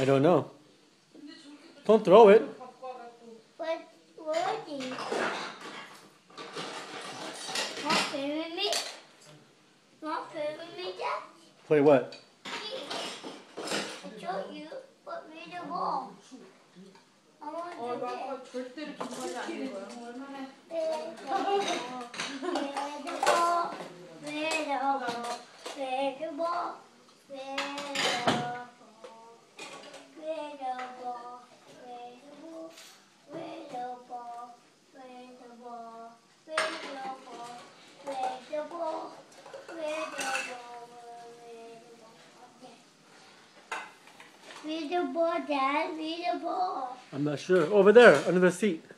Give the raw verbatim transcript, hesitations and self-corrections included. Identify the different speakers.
Speaker 1: I don't know. Don't throw it.
Speaker 2: What? What is it? Not filming me? Not filming me, Dad?
Speaker 1: Play what?
Speaker 2: I showed you, but me the ball. I want
Speaker 3: 어,
Speaker 2: to
Speaker 3: 너
Speaker 2: get
Speaker 3: 아까 절대로 긴장이 안 된 거야. 얼마나
Speaker 2: where the ball, where the ball, where the ball, where the ball, where the ball, where the ball, where the ball, where the ball, where the ball, where the ball, where the ball, where the ball, where the ball, Dad, where the ball.
Speaker 1: I'm not sure. Over there, under the seat.